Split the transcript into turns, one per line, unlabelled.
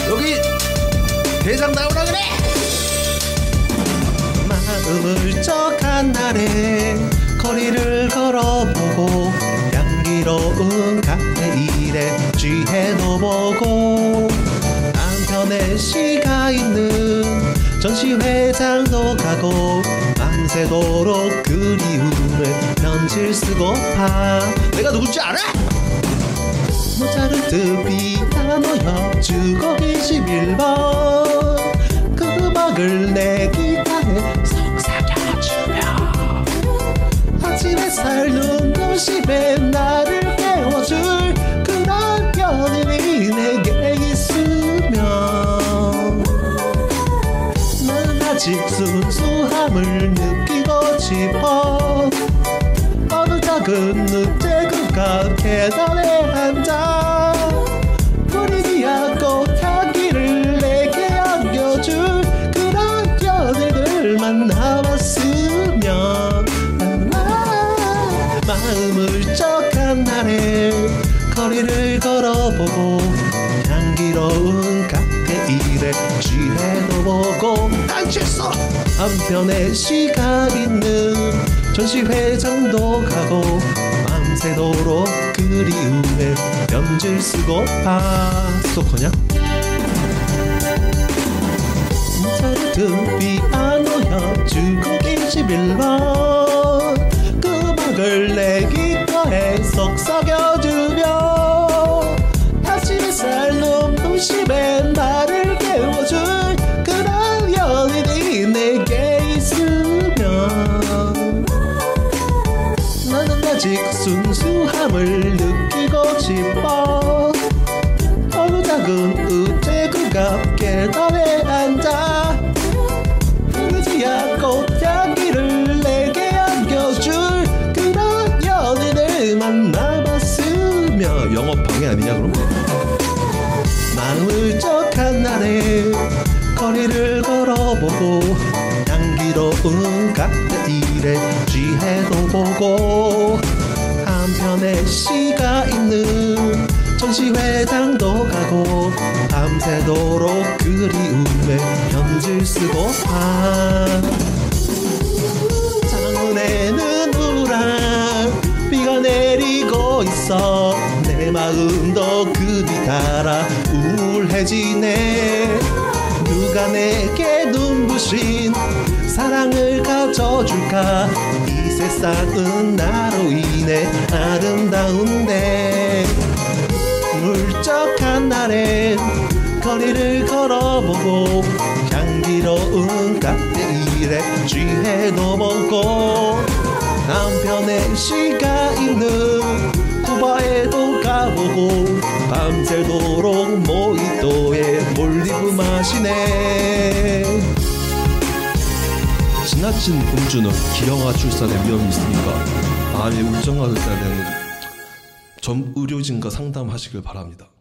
여기 대장 나오라 그래.
마음을 쩍한 날에 거리를 걸어보고 향기로운 칵테일에 취해도 보고 한편에 시가 있는 전시회장도 가고 밤새도록 그리움을 편지를 쓰고파.
내가 누군지 알아?
모차르트 피아노 협주곡 21번 그 음악을 내 기타에 속삭여주며 아침 햇살 눈부심에 나를 깨워줄 그런 연인이 내게 있으면 난 아직 순수함을 느끼고 싶어. 어느 작은 우체국 앞 계단에 앉아 뿌리기야 꽃향기를 내게 안겨줄 그런 연인을 만나봤으면. 마음을 쩍한 날에 거리를 걸어보고 향기로운 칵테일에 취해도 보고
난 취했어.
한편에 시가 있는 전시회장도 가고 밤새도록 그리움에 편지를 쓰고파.
스토커냐?
모차르트 피아노 협주곡 21번 그 음악을 내 기타에 속삭여주며 아침 햇살 눈부심에 나를 깨워줄 그런 연인이 내게 있으면 나는 아직 순수함을 느끼고 싶어. 어느 작은 우체국 앞 계단에 앉아 푸르지아 꽃향기를 내게 안겨줄 그런 연인을 만나봤으며.
영업 방해 아니냐 그럼?
마음을 쩍한 날에 거리를 걸어보고 향기로운 칵테일에 취해도 보고 한편에 시가 있는 전시회장도 가고 밤새도록 그리움에 편지를 쓰고파. 창문에는 우울한 비가 내리고 있어 내 마음도 그 뒤따라 우울해지네. 누가 내게 눈부신 사랑을 가져줄까. 이 세상은 나로 인해 아름다운데. 울적한 날엔 거리를 걸어보고 향기로운 칵테일에 취해도 보고 한편에 시가 있는 쿠바에도 가보고 밤새도록 모히또에 몰디브 마시네.
지나친 음주는 기형아 출산의 위험이 있으니까 마음이 울적할 때는 전 의료진과 상담하시길 바랍니다.